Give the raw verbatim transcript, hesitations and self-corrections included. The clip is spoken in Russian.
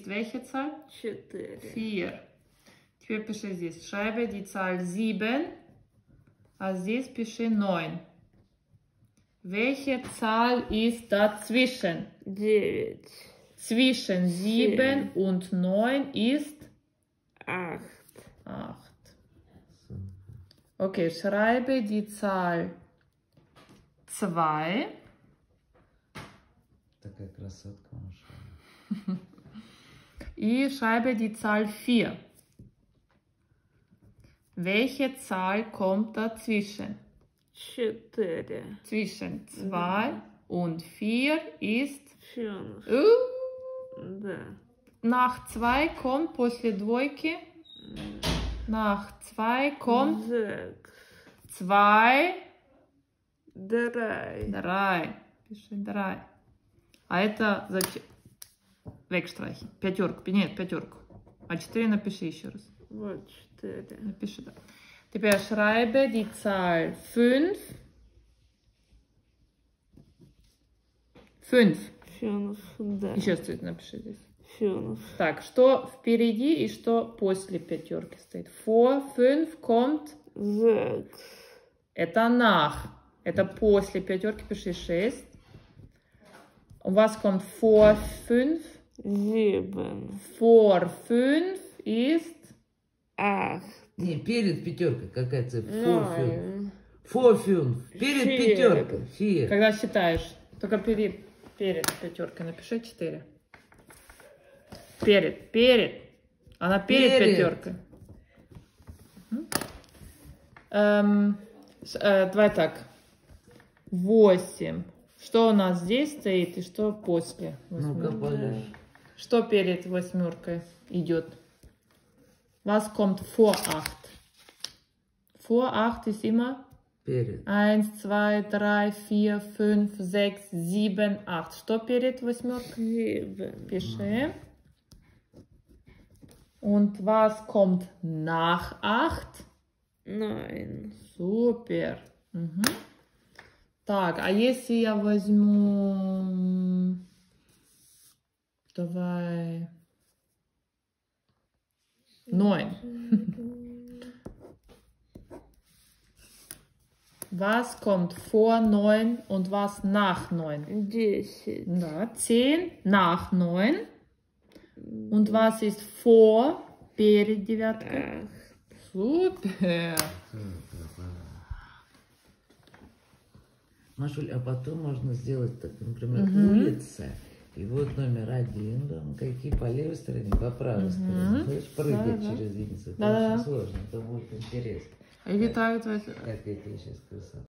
welche Zahl? Четыре. vier. Теперь пиши здесь. Schreibe die Zahl sieben, а здесь пиши neun. Welche Zahl ist dazwischen? Девять. Zwischen sieben und neun ist Acht. acht. Okay, schreibe die Zahl zwei. Такая красотка, Маша. И schreibe die Zahl vier. Welche Zahl kommt dazwischen? Четыре. Zwischen zwei und vier ist... Фюнф. Uh, Да. nach zwei kommt после двойки. Nach zwei kommt Зек. zwei, Драй. drei. Пиши drei. А это зачем? Векстreichen. Пятерку. Нет, пятерку. А четыре напиши еще раз. Вот четыре. Напиши, да. Теперь schreibe die Zahl fünf. fünf. Фюнф. Да. Еще раз напиши здесь. Фюнф. Так, что впереди и что после пятерки стоит? Vor fünf kommt. Зек. Это nach. Это после пятерки пиши шесть. Und was kommt vor fünf? Sieben. Vor fünf ist Acht. Не, перед пятеркой какая цифра? Форфюн. Neun. Форфюн. Перед Фир. пятеркой. Фир. когда считаешь. Только перед, перед пятеркой напиши четыре. Перед, перед. Она перед, Перед. пятеркой. Мгм. Эм, с- э, давай так. восемь. Что у нас здесь стоит и что после Ну-ка, восьмерки? Полюш. Что перед восьмеркой идет? Was kommt vor acht? Vor acht ist immer Перед. eins, zwei, drei, vier, fünf, sechs, sieben, acht. Что перед восьмеркой? Sieben. Пиши. Und was kommt nach acht? Neun. Супер. Мгм. Так, а если я возьму... Давай... Neun. Was kommt vor neun und was nach neun? Десять. Да, zehn nach neun. Und was ist vor перед девяткой? Acht. Супер. Машуль, а потом можно сделать так, например, Мгм. улица. И вот номер один, да, какие по левой стороне, по правой стороне. Знаешь, прыгать Да-да. через улицу. Это Да-да-да. очень сложно, это будет интересно. Или так, то есть, Как я тебе сейчас красота.